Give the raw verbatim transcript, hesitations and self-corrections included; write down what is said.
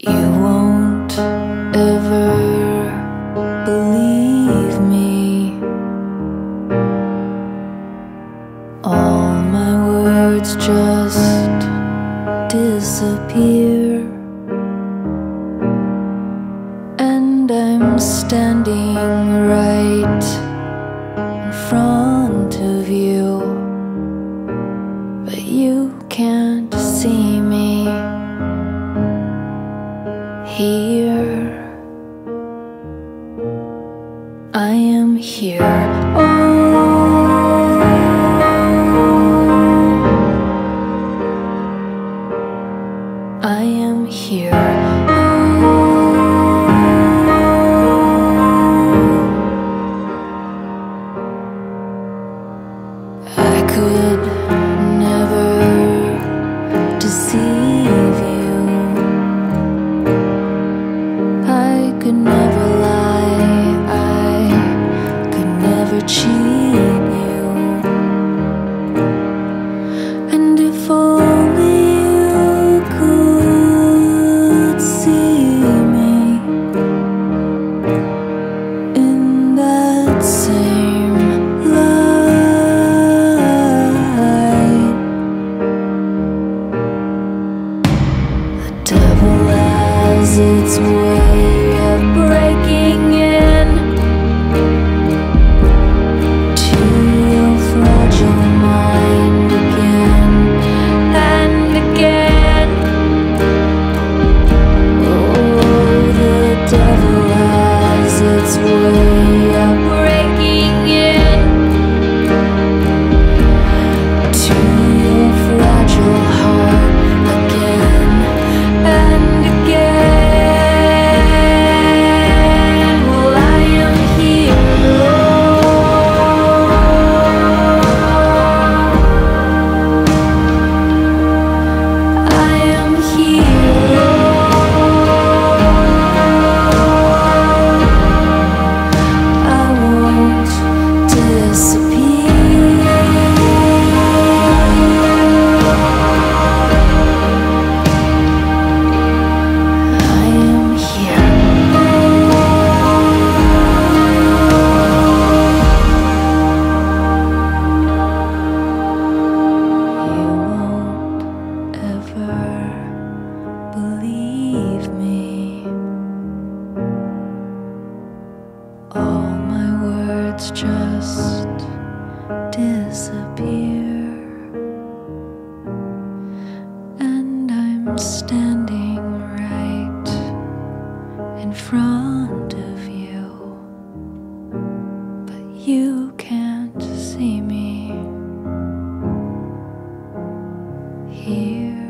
You won't ever believe me. All my words just disappear, and I'm standing right in front of you, but you can't see me. Here I am here. Oh, I am here. Oh, I could never deceive you. I could never lie, I could never cheat you. And if only you could see me in that same light. The devil has its way of breaking in to your fragile mind again and again. Oh, the devil has its way of breaking in to your fragile heart again and again. Believe me, all my words just disappear, and I'm standing right in front of you, but you can't see me here.